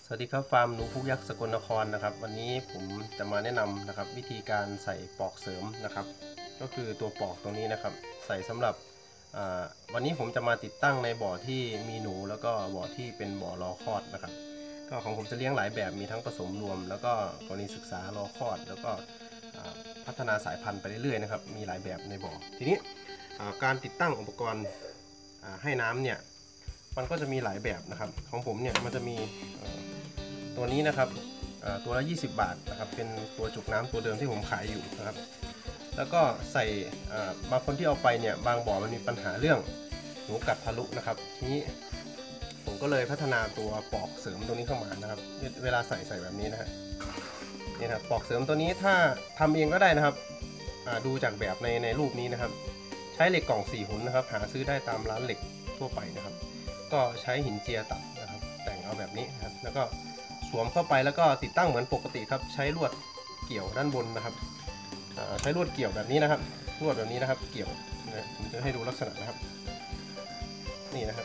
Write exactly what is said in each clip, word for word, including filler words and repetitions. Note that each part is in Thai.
วัสดีครับฟาร์มหนูพุกยักษ์สกลนครนะครับวันนี้ผมจะมาแนะนำนะครับวิธีการใส่ปลอกเสริมนะครับก็คือตัวปลอกตรงนี้นะครับใส่สำหรับวันนี้ผมจะมาติดตั้งในบ่อที่มีหนูแล้วก็บ่อที่เป็นบ่อรอคลอดนะครับก็ของผมจะเลี้ยงหลายแบบมีทั้งผสมรวมแล้วก็กรณีศึกษารอคลอดแล้วก็พัฒนาสายพันธุ์ไปเรื่อยๆนะครับมีหลายแบบในบ่อทีนี้การติดตั้งอุปกรณ์ให้น้ำเนี่ยมันก็จะมีหลายแบบนะครับของผมเนี่ยมันจะมีตัวนี้นะครับตัวละยี่สิบบาทนะครับเป็นตัวจุกน้ำตัวเดิมที่ผมขายอยู่นะครับแล้วก็ใส่บางคนที่เอาไปเนี่ยบางบ่อมันมีปัญหาเรื่องหนูกัดทะลุนะครับทีนี้ผมก็เลยพัฒนาตัวปลอกเสริมตัวนี้เข้ามานะครับเวลาใส่ใส่แบบนี้นะฮะนี่นะครับปลอกเสริมตัวนี้ถ้าทำเองก็ได้นะครับดูจากแบบในในรูปนี้นะครับใช้เหล็กกล่องสี่หุ่นนะครับหาซื้อได้ตามร้านเหล็กทั่วไปนะครับก็ใช้หินเจียตัดนะครับแต่งเอาแบบนี้นะครับแล้วก็สวมเข้าไปแล้วก็ติดตั้งเหมือนปกติครับใช้ลวดเกี่ยวด้านบนนะครับใช้ลวดเกี่ยวแบบนี้นะครับลวดแบบนี้นะครับเกี่ยวนะผมจะให้ดูลักษณะนะครับนี่นะครับ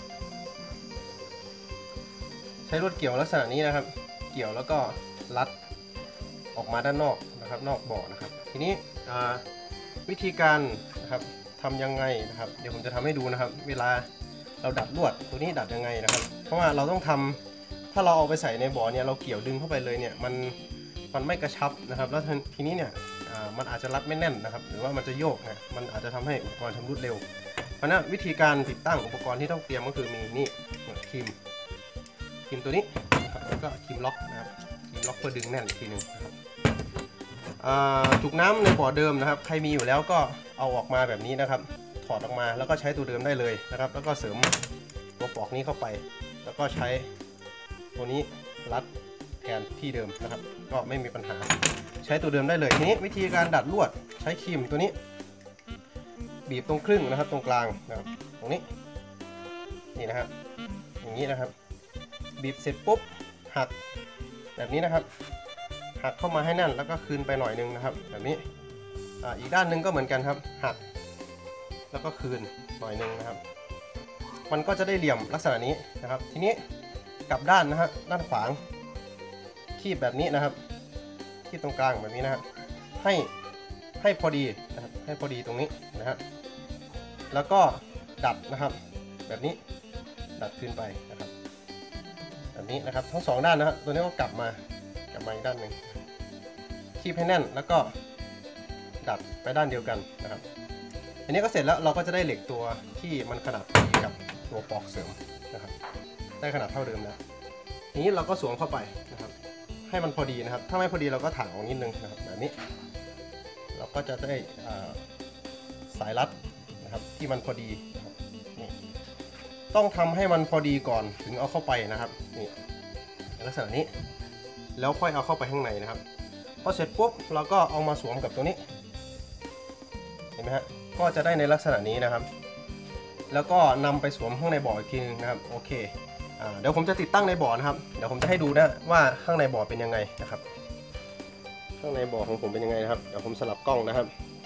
ใช้ลวดเกี่ยวลักษณะนี้นะครับเกี่ยวแล้วก็รัดออกมาด้านนอกนะครับนอกบ่อนะครับทีนี้วิธีการนะครับทำยังไงนะครับเดี๋ยวผมจะทำให้ดูนะครับเวลาเราดัดลวดตัวนี้ดัดยังไงนะครับเพราะว่าเราต้องทำถ้าเราเอาไปใส่ในบ่อเนี่ยเราเกี่ยวดึงเข้าไปเลยเนี่ยมันมันไม่กระชับนะครับแล้วทีนี้เนี่ยมันอาจจะรัดไม่แน่นนะครับหรือว่ามันจะโยกนะมันอาจจะทำให้อุปกรณ์ชำรุดเร็วเพราะนั้นวิธีการติดตั้งอุปกรณ์ที่ต้องเตรียมก็คือมีนี่ครีมครีมตัวนี้นะครับแล้วก็ครีมล็อกนะครับครีมล็อกเพื่อดึงแน่นอีกทีหนึ่งนะครับจุกน้ำในบ่อเดิมนะครับใครมีอยู่แล้วก็เอาออกมาแบบนี้นะครับถอดออกมาแล้วก็ใช้ตัวเดิมได้เลยนะครับแล้วก็เสริมตัวปลอกนี้เข้าไปแล้วก็ใช้ตัวนี้รัดแทนที่เดิมนะครับก็ไม่มีปัญหาใช้ตัวเดิมได้เลยทีนี้วิธีการดัดลวดใช้ครีมตัวนี้บีบตรงครึ่งนะครับตรงกลางนะครับตรงนี้นี่นะครับอย่างนี้นะครับบีบเสร็จปุ๊บหักแบบนี้นะครับหักเข้ามาให้แน่นแล้วก็คืนไปหน่อยนึงนะครับแบบนี้อ่าอีกด้านหนึ่งก็เหมือนกันครับหักแล้วก็คืนหน่อยนึงนะครับมันก็จะได้เหลี่ยมลักษณะนี้นะครับทีนี้กลับด้านนะฮะด้านขวางคีบแบบนี้นะครับคีบตรงกลางแบบนี้นะฮะให้ให้พอดีนะครับให้พอดีตรงนี้นะฮะแล้วก็ดัดนะครับแบบนี้ดัดขึ้นไปนะครับแบบนี้นะครับทั้งสองด้านนะฮะตัวนี้ก็กลับมากลับมาอีกด้านหนึ่งคีบให้แน่นแล้วก็ดัดไปด้านเดียวกันนะครับอันนี้ก็เสร็จแล้วเราก็จะได้เหล็กตัวที่มันขนาดพอดีกับตัวปลอกเสริมนะครับได้ขนาดเท่าเดิมแล้วทีนี้เราก็สวมเข้าไปนะครับให้มันพอดีนะครับถ้าไม่พอดีเราก็ถางออกนิดนึงนะครับแบบนี้เราก็จะได้สายรัดนะครับที่มันพอดีนะครับนี่ต้องทำให้มันพอดีก่อนถึงเอาเข้าไปนะครับนี่ลักษณะนี้แล้วค่อยเอาเข้าไปข้างในนะครับพอเสร็จปุ๊บเราก็เอามาสวมกับตัวนี้เห็นไหมฮะก็จะได้ในลักษณะนี้นะครับแล้วก็นำไปสวมข้างในบ่ออีกทีนึงนะครับโอเคเดี๋ยวผมจะติดตั้งในบ่อนะครับเดี๋ยวผมจะให้ดูนะว่าข้างในบ่อเป็นยังไงนะครับข้างในบ่อของผมเป็นยังไงนะครับเดี๋ยวผมสลับกล้องนะครับ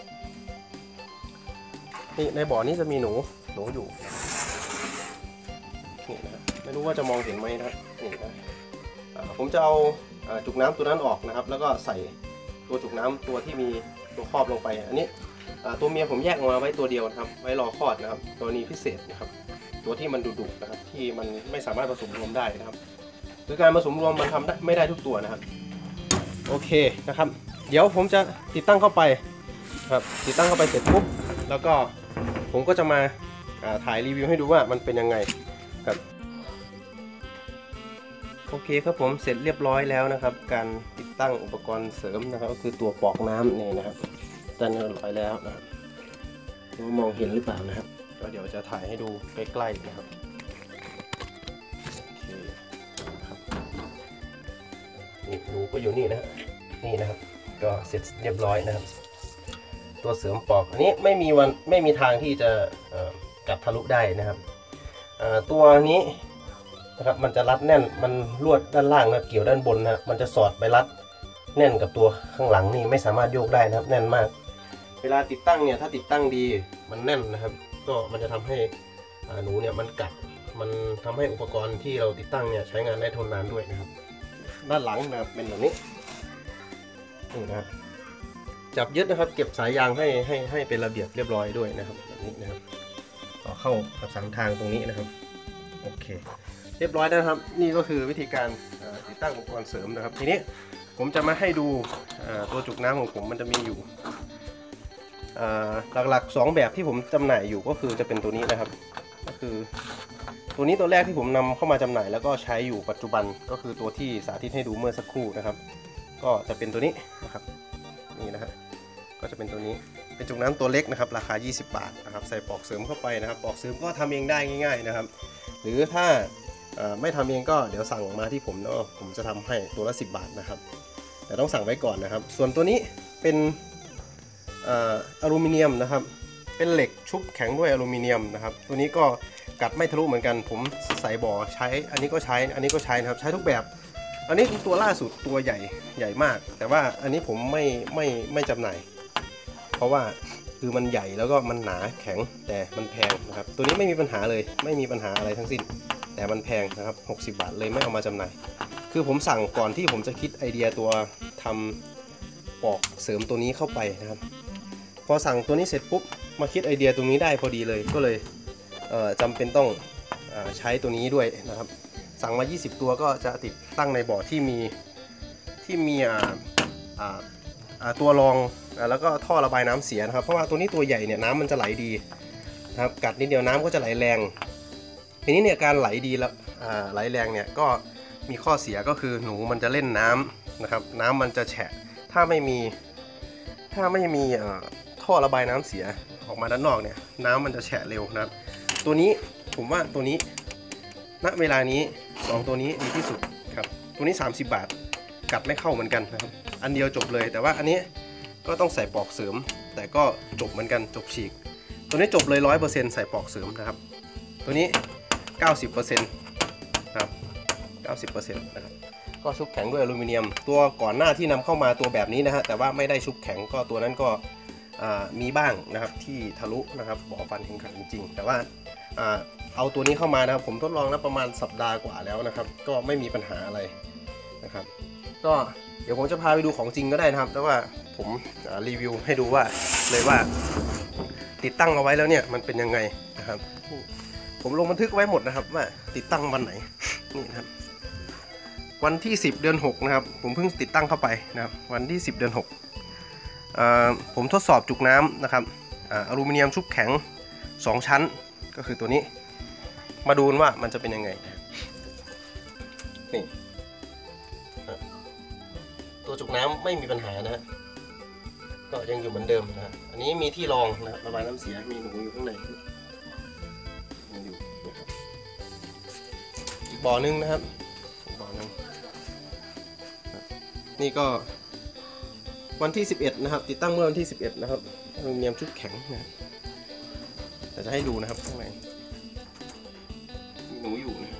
นี่ในบ่อนี้จะมีหนูหนูอยู่นี่นะไม่รู้ว่าจะมองเห็นไหมนะครับนี่นะผมจะเอาจุกน้ำตัวนั้นออกนะครับแล้วก็ใส่ตัวจุกน้ำตัวที่มีตัวครอบลงไปอันนี้ตัวเมียผมแยกออกมาไว้ตัวเดียวนะครับไว้รอคลอดนะครับตัวนี้พิเศษนะครับตัวที่มันดุๆนะครับที่มันไม่สามารถผสมรวมได้นะครับคือการผสมรวมมันทำได้ไม่ได้ทุกตัวนะครับโอเคนะครับเดี๋ยวผมจะติดตั้งเข้าไปครับติดตั้งเข้าไปเสร็จปุ๊บแล้วก็ผมก็จะมาถ่ายรีวิวให้ดูว่ามันเป็นยังไงครับโอเคครับผมเสร็จเรียบร้อยแล้วนะครับการติดตั้งอุปกรณ์เสริมนะครับก็คือตัวปลอกน้ำนี่นะครับตั้งเรียบร้อยแล้วนะครับมองเห็นหรือเปล่านะครับก็เดี๋ยวจะถ่ายให้ดูใกล้ๆนะครับโอเคครับนี่หนูก็อยู่นี่นะนี่นะครับก็เสร็จเรียบร้อยนะครับตัวเสริมปลอกอันนี้ไม่มีวันไม่มีทางที่จะกัดทะลุได้นะครับตัวนี้นะครับมันจะรัดแน่นมันลวดด้านล่างนะเกี่ยวด้านบนนะมันจะสอดไปรัดแน่นกับตัวข้างหลังนี่ไม่สามารถโยกได้นะครับแน่นมากเวลาติดตั้งเนี่ยถ้าติดตั้งดีมันแน่นนะครับก็มันจะทำให้หนูเนี่ยมันกัดมันทำให้อุปกรณ์ที่เราติดตั้งเนี่ยใช้งานได้ทนนานด้วยนะครับด้านหลังนะครับเป็นแบบนี้นี่นะครับจับยึดนะครับเก็บสายยางให้ให้ให้เป็นระเบียบเรียบร้อยด้วยนะครับแบบนี้นะครับต่อเข้ากับสันทางตรงนี้นะครับโอเคเรียบร้อยแล้วครับนี่ก็คือวิธีการติดตั้งอุปกรณ์เสริมนะครับทีนี้ผมจะมาให้ดูตัวจุกน้ำของผมมันจะมีอยู่หลักๆสองแบบที่ผมจำหน่ายอยู่ก็คือจะเป็นตัวนี้นะครับก็คือตัวนี้ตัวแรกที่ผมนำเข้ามาจำหน่ายแล้วก็ใช้อยู่ปัจจุบันก็คือตัวที่สาธิตให้ดูเมื่อสักครู่นะครับก็จะเป็นตัวนี้นะครับนี่นะฮะก็จะเป็นตัวนี้เป็นจุกน้ำตัวเล็กนะครับราคายี่สิบบาทนะครับใส่ปลอกเสริมเข้าไปนะครับปลอกเสริมก็ทำเองได้ง่ายๆนะครับหรือถ้าไม่ทำเองก็เดี๋ยวสั่งมาที่ผมเนาะผมจะทำให้ตัวละสิบบาทนะครับแต่ต้องสั่งไว้ก่อนนะครับส่วนตัวนี้เป็นอลูมิเนียมนะครับเป็นเหล็กชุบแข็งด้วยอลูมิเนียมนะครับตัวนี้ก็กัดไม่ทะลุเหมือนกันผมใส่บ่อใช้อันนี้ก็ใช้อันนี้ก็ใช้นะครับใช้ทุกแบบอันนี้ตัวล่าสุดตัวใหญ่ใหญ่มากแต่ว่าอันนี้ผมไม่ไม่ไม่จำหน่ายเพราะว่าคือมันใหญ่แล้วก็มันหนาแข็งแต่มันแพงนะครับตัวนี้ไม่มีปัญหาเลยไม่มีปัญหาอะไรทั้งสิ้นแต่มันแพงนะครับหกสิบบาทเลยไม่เอามาจำหน่ายคือผมสั่งก่อนที่ผมจะคิดไอเดียตัวทำปลอกเสริมตัวนี้เข้าไปนะครับพอสั่งตัวนี้เสร็จปุ๊บมาคิดไอเดียตรงนี้ได้พอดีเลยก็เลยเอ่อจำเป็นต้องเอ่อใช้ตัวนี้ด้วยนะครับสั่งมายี่สิบตัวก็จะติดตั้งในบ่อที่มีที่มีอ่าอ่าอ่าตัวรองแล้วก็ท่อระบายน้ำเสียนะครับเพราะว่าตัวนี้ตัวใหญ่เนี่ยน้ำมันจะไหลดีนะครับกัดนิดเดียวน้ำก็จะไหลแรงทีนี้เนี่ยการไหลดีแล้วไหลแรงเนี่ยก็มีข้อเสียก็คือหนูมันจะเล่นน้ำนะครับน้ำมันจะแฉะถ้าไม่มีถ้าไม่มีท่อระบายน้ำเสียออกมาด้านนอกเนี่ยน้ำมันจะแฉะเร็วนะครับตัวนี้ผมว่าตัวนี้ณเวลานี้สองตัวนี้ดีที่สุดครับตัวนี้สามสิบบาทกัดไม่เข้าเหมือนกันนะครับอันเดียวจบเลยแต่ว่าอันนี้ก็ต้องใส่ปลอกเสริมแต่ก็จบเหมือนกันจบฉีกตัวนี้จบเลย ร้อยเปอร์เซ็นต์ ใส่ปลอกเสริมนะครับตัวนี้ เก้าสิบเปอร์เซ็นต์ นะครับ เก้าสิบเปอร์เซ็นต์ นะครับก็ชุบแข็งด้วยอลูมิเนียมตัวก่อนหน้าที่นำเข้ามาตัวแบบนี้นะฮะแต่ว่าไม่ได้ชุบแข็งก็ตัวนั้นก็มีบ้างนะครับที่ทะลุนะครับบ่อฟันแข็งขันจริงๆแต่ว่าเอาตัวนี้เข้ามานะครับผมทดลองแล้วประมาณสัปดาห์กว่าแล้วนะครับก็ไม่มีปัญหาอะไรนะครับก็เดี๋ยวผมจะพาไปดูของจริงก็ได้นะครับแต่ว่าผมรีวิวให้ดูว่าเลยว่าติดตั้งเอาไว้แล้วเนี่ยมันเป็นยังไงนะครับผมลงบันทึกไว้หมดนะครับว่าติดตั้งวันไหนนี่นะครับวันที่สิบเดือนหกนะครับผมเพิ่งติดตั้งเข้าไปนะครับวันที่สิบเดือนหกผมทดสอบจุกน้ำนะครับอลูมิเนียมชุบแข็งสองชั้นก็คือตัวนี้มาดูว่ามันจะเป็นยังไงนี่ตัวจุกน้ำไม่มีปัญหานะก็ยังอยู่เหมือนเดิมนะอันนี้มีที่รองนะระบายน้ำเสียมีหนูอยู่ข้างในอยู่นะครับอีกบ่อนึงนะครับอีกบ่อนึงนี่ก็วันที่สิบเอ็ดนะครับติดตั้งเมื่อวันที่สิบเอ็ดนะครับอลูมิเนียมชุดแข็งนะแต่จะให้ดูนะครับข้างในมีหนูอยู่นะครับ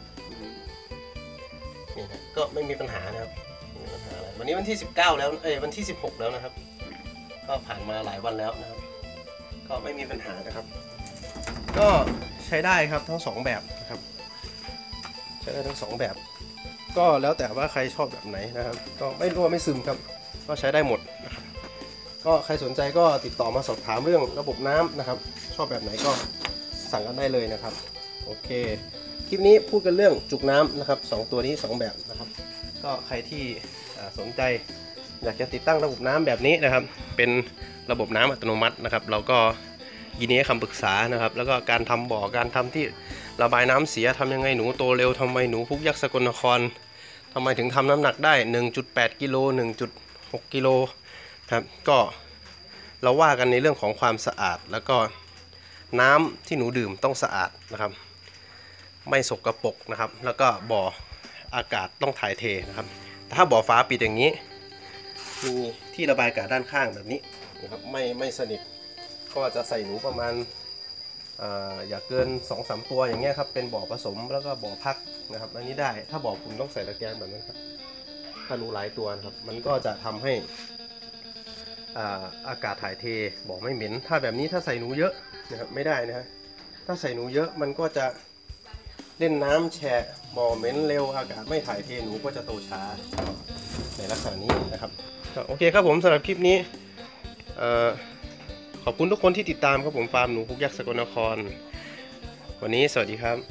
นี่นะก็ไม่มีปัญหานะครับไม่มีปัญหาอะไรวันนี้วันที่สิบเก้าแล้วเอ้ยวันที่สิบหกแล้วนะครับก็ผ่านมาหลายวันแล้วนะครับก็ไม่มีปัญหานะครับก็ใช้ได้ครับทั้งสองแบบนะครับใช้ได้ทั้งสองแบบก็แล้วแต่ว่าใครชอบแบบไหนนะครับก็ไม่รั่วไม่ซึมครับก็ใช้ได้หมดนะครับก็ใครสนใจก็ติดต่อมาสอบถามเรื่องระบบน้ำนะครับชอบแบบไหนก็สั่งกันได้เลยนะครับโอเคคลิปนี้พูดกันเรื่องจุกน้ำนะครับสองตัวนี้สองแบบนะครับก็ใครที่สนใจอยากจะติดตั้งระบบน้ำแบบนี้นะครับเป็นระบบน้ำอัตโนมัตินะครับเราก็ยินดีให้คำปรึกษานะครับแล้วก็การทำบ่อการทำที่ระบายน้ำเสียทำยังไงหนูโตเร็วทำไมหนูพุกยักษ์สกลนครทำไมถึงทำน้ำหนักได้ หนึ่งจุดแปด กิโล หนึ่งจุดหก กิโลครับก็เราว่ากันในเรื่องของความสะอาดแล้วก็น้ำที่หนูดื่มต้องสะอาดนะครับไม่สกปรกนะครับแล้วก็บ่ออากาศต้องถ่ายเทนะครับถ้าบ่อฟ้าปิดอย่างนี้มีที่ระบายอากาศด้านข้างแบบนี้นะครับไม่ไม่สนิทก็จะใส่หนูประมาณอย่าเกิน สองสาม ตัวอย่างเงี้ยครับเป็นบ่อผสมแล้วก็บ่อพักนะครับอันนี้ได้ถ้าบ่อคุณต้องใส่ตะแกรงแบบนั้นครับถ้าหนูหลายตัวนะครับมันก็จะทำให้อาอากาศถ่ายเทบ่อไม่เหม็นถ้าแบบนี้ถ้าใส่หนูเยอะนะครับไม่ได้นะฮะถ้าใส่หนูเยอะมันก็จะเเล่นน้ำแฉะบ่อเหม็นเร็วอากาศไม่ถ่ายเทหนูก็จะโตช้าในลักษณะนี้นะครับโอเคครับผมสำหรับคลิปนี้ขอบคุณทุกคนที่ติดตามครับผมฟาร์มหนูพุกยักษ์สกลนครวันนี้สวัสดีครับ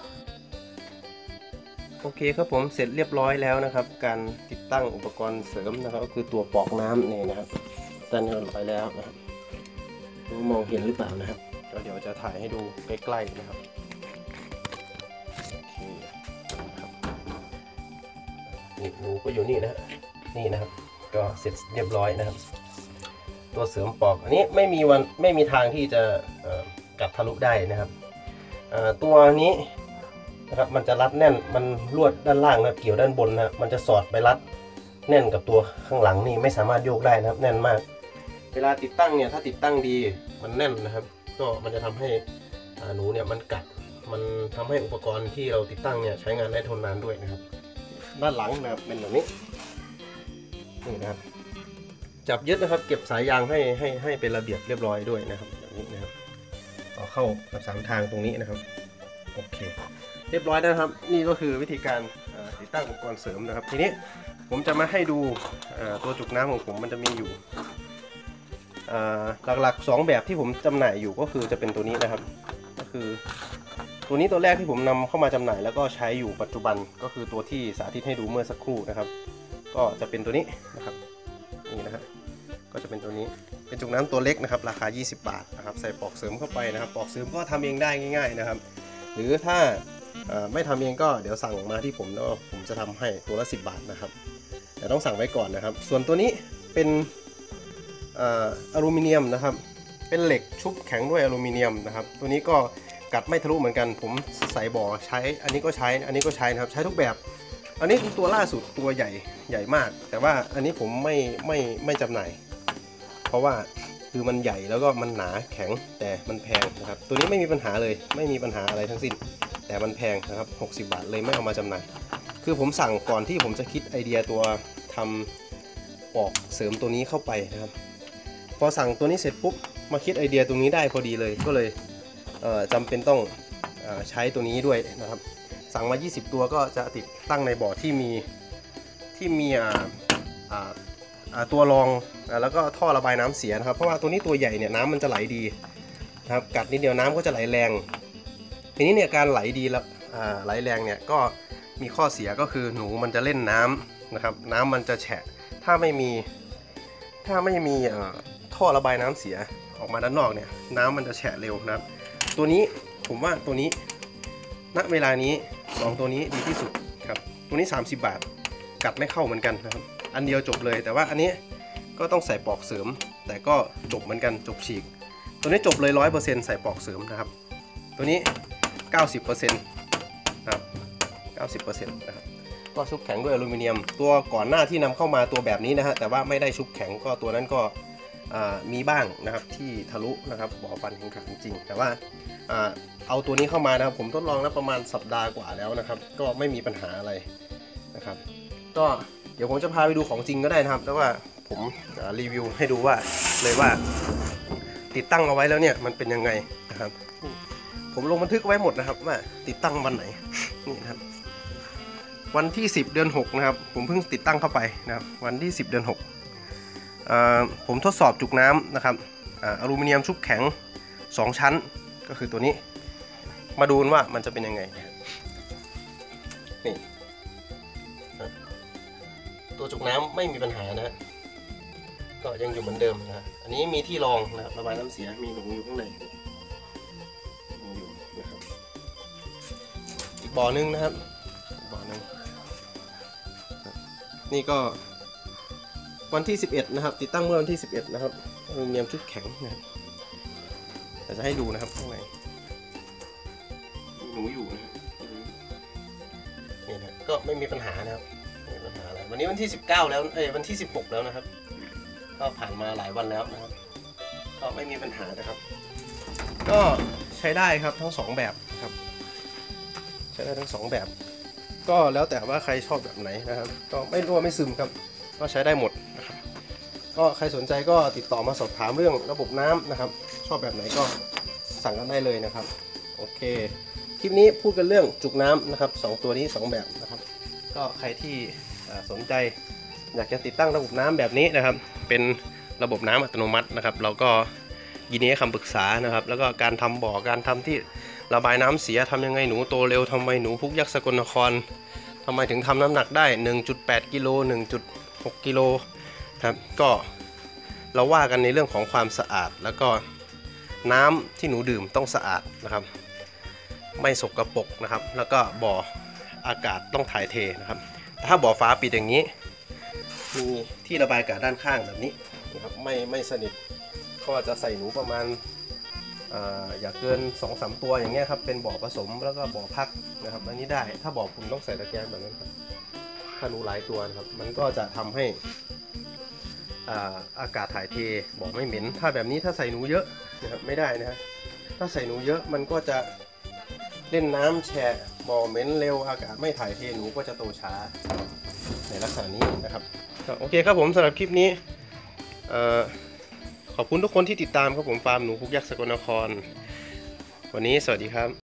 โอเคครับผมเสร็จเรียบร้อยแล้วนะครับการติดตั้งอุปกรณ์เสริมนะครับก็คือตัวปอกน้ำนี่นะครับตั้งเรียบร้อยแล้วนะครับมองเห็นหรือเปล่านะครับเดี๋ยวจะถ่ายให้ดูใกล้ๆนะครับโอเคครับนี่หนูก็อยู่นี่นะนี่นะครับก็เสร็จเรียบร้อยนะครับตัวเสริมปอกอันนี้ไม่มีวันไม่มีทางที่จะกัดทะลุได้นะครับตัวนี้นะครับมันจะรัดแน่นมันลวดด้านล่างนะเกี่ยวด้านบนนะมันจะสอดไปรัดแน่นกับตัวข้างหลังนี่ไม่สามารถโยกได้นะครับแน่นมากเวลาติดตั้งเนี่ยถ้าติดตั้งดีมันแน่นนะครับก็มันจะทำให้หนูเนี่ยมันกัดมันทำให้อุปกรณ์ที่เราติดตั้งเนี่ยใช้งานได้ทนนานด้วยนะครับด้านหลังนะครับเป็นแบบนี้นี่นะครับจับยึดนะครับเก็บสายยางให้ให้ให้เป็นระเบียบเรียบร้อยด้วยนะครับแบบนี้นะครับต่อเข้ากับสามทางตรงนี้นะครับโอเคเรียบร้อยแล้วครับนี่ก็คือวิธีการติดตั้งอุปกรณ์เสริมนะครับทีนี้ผมจะมาให้ดูตัวจุกน้ำของผมมันจะมีอยู่หลักๆสองแบบที่ผมจำหน่ายอยู่ก็คือจะเป็นตัวนี้นะครับก็คือตัวนี้ตัวแรกที่ผมนำเข้ามาจำหน่ายแล้วก็ใช้อยู่ปัจจุบันก็คือตัวที่สาธิตให้ดูเมื่อสักครู่นะครับก็จะเป็นตัวนี้นะครับนี่นะครับก็จะเป็นตัวนี้เป็นจุกน้ำตัวเล็กนะครับราคายี่สิบบาทนะครับใส่ปลอกเสริมเข้าไปนะครับปลอกเสริมก็ทำเองได้ง่ายๆนะครับหรือถ้าไม่ทำเองก็เดี๋ยวสั่งมาที่ผมแล้วผมจะทำให้ตัวละสิบบาทนะครับแต่ต้องสั่งไว้ก่อนนะครับส่วนตัวนี้เป็นอลูมิเนียมนะครับเป็นเหล็กชุบแข็งด้วยอลูมิเนียมนะครับตัวนี้ก็กัดไม่ทะลุเหมือนกันผมใส่บ่อใช้อันนี้ก็ใช้อันนี้ก็ใช้นะครับใช้ทุกแบบอันนี้คือตัวล่าสุดตัวใหญ่ใหญ่มากแต่ว่าอันนี้ผมไม่ไม่ไม่จำหน่ายเพราะว่าคือมันใหญ่แล้วก็มันหนาแข็งแต่มันแพงนะครับตัวนี้ไม่มีปัญหาเลยไม่มีปัญหาอะไรทั้งสิ้นแต่มันแพงนะครับหกสิบบาทเลยไม่เอามาจำหน่ายคือผมสั่งก่อนที่ผมจะคิดไอเดียตัวทำปลอกเสริมตัวนี้เข้าไปนะครับพอสั่งตัวนี้เสร็จปุ๊บมาคิดไอเดียตรงนี้ได้พอดีเลยก็เลยเอ่อจำเป็นต้องเอ่อใช้ตัวนี้ด้วยนะครับสั่งมายี่สิบตัวก็จะติดตั้งในบ่อที่มีที่มีอ่าอ่าตัวรองแล้วก็ท่อระบายน้ำเสียนะครับเพราะว่าตัวนี้ตัวใหญ่เนี่ยน้ำมันจะไหลดีนะครับกัดนิดเดียวน้ำก็จะไหลแรงทีนี้เนี่ยการไหลดีแล้วไหลแรงเนี่ยก็มีข้อเสียก็คือหนูมันจะเล่นน้ำนะครับน้ำมันจะแฉะถ้าไม่มีถ้าไม่มีท่อระบายน้ำเสียออกมาด้านนอกเนี่ยน้ำมันจะแฉะเร็วนะครับตัวนี้ผมว่าตัวนี้ณเวลานี้สองตัวนี้ดีที่สุดครับตัวนี้สามสิบบาทกัดไม่เข้าเหมือนกันนะครับอันเดียวจบเลยแต่ว่าอันนี้ก็ต้องใส่ปลอกเสริมแต่ก็จบเหมือนกันจบฉีกตัวนี้จบเลย ร้อยเปอร์เซ็นต์ ใส่ปลอกเสริมนะครับตัวนี้ เก้าสิบเปอร์เซ็นต์ นะครับ เก้าสิบเปอร์เซ็นต์ นะครับก็ชุบแข็งด้วยอลูมิเนียมตัวก่อนหน้าที่นำเข้ามาตัวแบบนี้นะฮะแต่ว่าไม่ได้ชุบแข็งก็ตัวนั้นก็มีบ้างนะครับที่ทะลุนะครับบ่อฟันแข็งขันจริงแต่ว่าเอาตัวนี้เข้ามานะครับผมทดลองแล้วประมาณสัปดาห์กว่าแล้วนะครับก็ไม่มีปัญหาอะไรนะครับก็เดี๋ยวผมจะพาไปดูของจริงก็ได้นะครับแต่ว่าผมรีวิวให้ดูว่าเลยว่าติดตั้งเอาไว้แล้วเนี่ยมันเป็นยังไงนะครับผมลงบันทึกไว้หมดนะครับว่าติดตั้งวันไหนนี่นะครับวันที่สิบเดือนหกนะครับผมเพิ่งติดตั้งเข้าไปนะครับวันที่สิบเดือนหกผมทดสอบจุกน้ำนะครับอลูมิเนียมชุบแข็งสองชั้นก็คือตัวนี้มาดูว่ามันจะเป็นยังไงนี่ตัวจุกน้ำไม่มีปัญหานะก็ยังอยู่เหมือนเดิมนะอันนี้มีที่รองนะครับระบายน้ำเสียมีหนูอยู่ข้างในอยู่นะครับอีกบ่อนึงนะครับบ่อนึงนี่ก็วันที่สิบเอ็ดนะครับติดตั้งเมื่อวันที่สิบเอ็ดนะครับอลูมิเนียมชุดแข็งนะครับแต่จะให้ดูนะครับข้างในหนูอยู่นะนี่นะก็ไม่มีปัญหานะครับไม่มีปัญหาอะไรวันนี้วันที่สิบเก้าแล้วเอ้ยวันที่สิบหกแล้วนะครับก็ผ่านมาหลายวันแล้วนะครับก็ไม่มีปัญหานะครับก็ใช้ได้ครับทั้งสองแบบครับใช้ได้ทั้งสองแบบก็แล้วแต่ว่าใครชอบแบบไหนนะครับก็ไม่รั่วไม่ซึมครับก็ใช้ได้หมดนะครับก็ใครสนใจก็ติดต่อมาสอบถามเรื่องระบบน้ำนะครับชอบแบบไหนก็สั่งกันได้เลยนะครับโอเคคลิปนี้พูดกันเรื่องจุกน้ำนะครับสองตัวนี้สองแบบนะครับก็ใครที่สนใจอยากจะติดตั้งระบบน้ำแบบนี้นะครับเป็นระบบน้ำอัตโนมัตินะครับเราก็ยินดีให้คำปรึกษานะครับแล้วก็การทำบ่อการทำที่ระบายน้ำเสียทำยังไงหนูโตเร็วทำไมหนูพุกยักษ์สกลนครทำไมถึงทำน้ำหนักได้ หนึ่งจุดแปด กิโล หนึ่งจุดหก กิโลครับก็เราว่ากันในเรื่องของความสะอาดแล้วก็น้ำที่หนูดื่มต้องสะอาดนะครับไม่สกปรกนะครับแล้วก็บ่ออากาศต้องถ่ายเทนะครับถ้าบ่อฟ้าปิดอย่างนี้มีที่ระบายอากาศด้านข้างแบบนี้นะครับไม่ไม่สนิทก็จะใส่หนูประมาณอ่าอย่าเกิน สองสาม ตัวอย่างเงี้ยครับเป็นบ่อผสมแล้วก็บ่อพักนะครับอันนี้ได้ถ้าบ่อคุณต้องใส่ตะแกรงแบบนั้นครับถ้าหนูหลายตัวนะครับมันก็จะทำให้อ่าอากาศถ่ายเทบ่อไม่เหม็นถ้าแบบนี้ถ้าใส่หนูเยอะนะครับไม่ได้นะฮะถ้าใส่หนูเยอะมันก็จะเล่นน้ำแช่บ่อเหม็นเร็วอากาศไม่ถ่ายเทหนูก็จะโตช้าในลักษณะนี้นะครับโอเคครับผมสำหรับคลิปนี้ขอบคุณทุกคนที่ติดตามครับผมฟาร์มหนูพุกยักษ์สกลนครวันนี้สวัสดีครับ